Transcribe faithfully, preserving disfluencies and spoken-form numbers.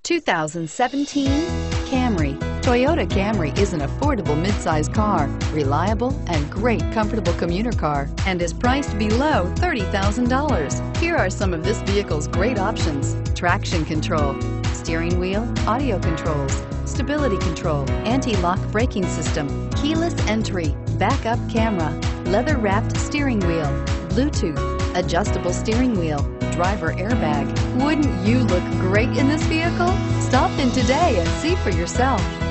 two thousand seventeen Camry. Toyota Camry is an affordable midsize car, reliable and great comfortable commuter car, and is priced below thirty thousand dollars. Here are some of this vehicle's great options: traction control, steering wheel audio controls, stability control, anti-lock braking system, keyless entry, backup camera, leather-wrapped steering wheel, Bluetooth, adjustable steering wheel, driver airbag. Wouldn't you look great in this vehicle? Stop in today and see for yourself.